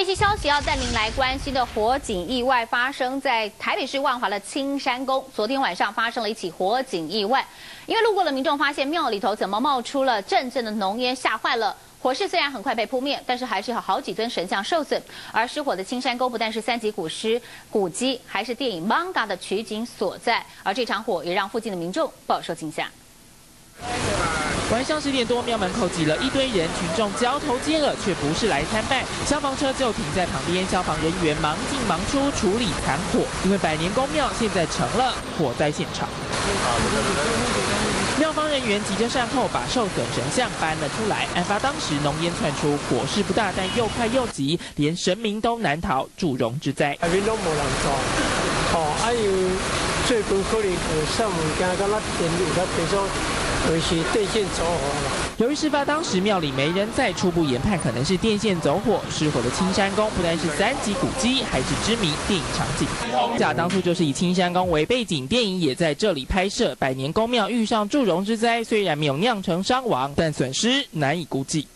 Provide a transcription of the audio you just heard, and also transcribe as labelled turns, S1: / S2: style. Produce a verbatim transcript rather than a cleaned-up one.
S1: 一些消息要带您来关心的火警意外发生在台北市万华的青山宫。昨天晚上发生了一起火警意外，因为路过的民众发现庙里头怎么冒出了阵阵的浓烟，吓坏了。火势虽然很快被扑灭，但是还是有好几尊神像受损。而失火的青山宫不但是三级古尸古迹，还是电影《Manga》的取景所在。而这场火也让附近的民众饱受惊吓。
S2: 晚上十点多，庙门口挤了一堆人，群众交头接耳，却不是来参拜。消防车就停在旁边，消防人员忙进忙出处理残火。因为百年宫庙现在成了火灾现场。庙方人员急着善后，把受损神像搬了出来。案发当时，浓烟窜出，火势不大，但又快又急，连神明都难逃祝融之灾。
S3: 下面都无人做，哦，还有最近可能有啥物件，敢若电有较提出。 就是电线走火了。
S2: 由于事发当时庙里没人在，初步研判可能是电线走火。失火的青山宫不但是三级古迹，还是知名电影场景。假当初就是以青山宫为背景，电影也在这里拍摄。百年宫庙遇上祝融之灾，虽然没有酿成伤亡，但损失难以估计。